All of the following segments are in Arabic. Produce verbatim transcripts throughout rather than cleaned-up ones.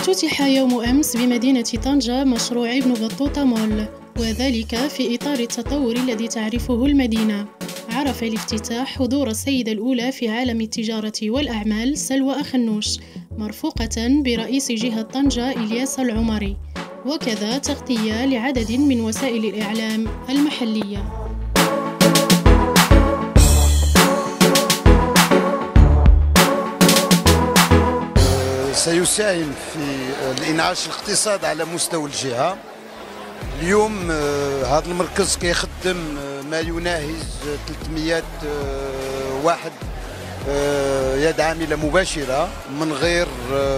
افتتح يوم أمس بمدينة طنجة مشروع ابن بطوطة مول، وذلك في إطار التطور الذي تعرفه المدينة. عرف الافتتاح حضور السيدة الأولى في عالم التجارة والأعمال سلوى أخنوش، مرفوقة برئيس جهة طنجة إلياس العمري، وكذا تغطية لعدد من وسائل الإعلام المحلية. سيساهم في الإنعاش الاقتصاد على مستوى الجهة. اليوم هذا المركز كيخدم ما يناهز ثلاثمئة واحد يد عاملة مباشرة من غير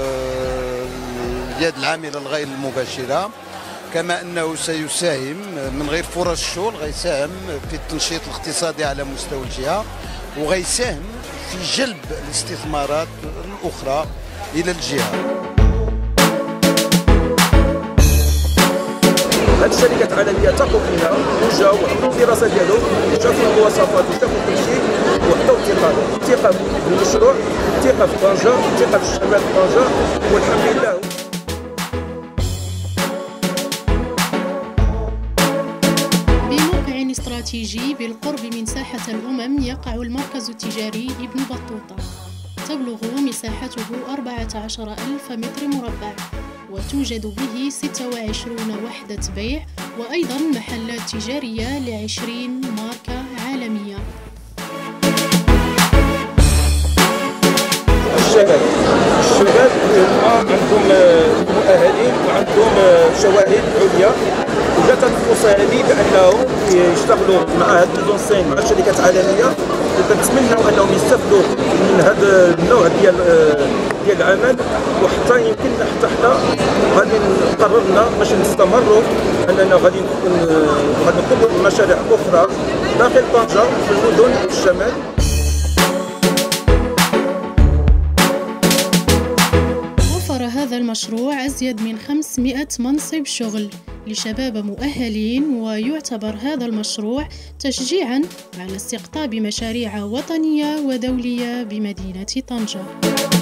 اليد العاملة الغير المباشرة، كما أنه سيساهم من غير فرص الشغل، غيساهم في التنشيط الاقتصادي على مستوى الجهة، وغيساهم في جلب الاستثمارات الأخرى إلى الجهة. هذه الشركات العالمية تقوم فينا وجاو وعملوا الدراسة ديالهم، شافوا المواصفات وشافوا كل شيء وحطوا الثقة، الثقة في المشروع، الثقة في طنجة، الثقة في الشباب في طنجة، والحمد لله. بموقع استراتيجي بالقرب من ساحة الأمم يقع المركز التجاري ابن بطوطة، تبلغ مساحته أربعة عشر ألف متر مربع، وتوجد به ستة وعشرين وحدة بيع، وأيضا محلات تجارية لعشرين ماركة عالمية. الشباب الشباب عندهم مؤهلين وعندهم شواهد عليا، وجات الفرصة هذه بأنهم يشتغلوا مع هاد الزونسين مع الشركات العالمية، وكنتمنوا أنهم يستافدوا من هذا النوع ديال ديال العمل، وحتى يمكن حتى حنا غادي قررنا باش نستمروا أننا غادي غادي نقوموا بمشاريع أخرى داخل طنجة في المدن الشمال. هذا المشروع أزيد من خمسمئة منصب شغل لشباب مؤهلين، ويعتبر هذا المشروع تشجيعاً على استقطاب مشاريع وطنية ودولية بمدينة طنجة.